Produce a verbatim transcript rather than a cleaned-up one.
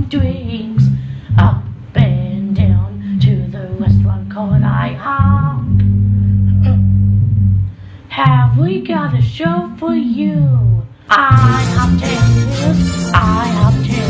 some drinks up and down to the restaurant called IHOP. Have we got a show for you? IHOPTales, IHOPTales.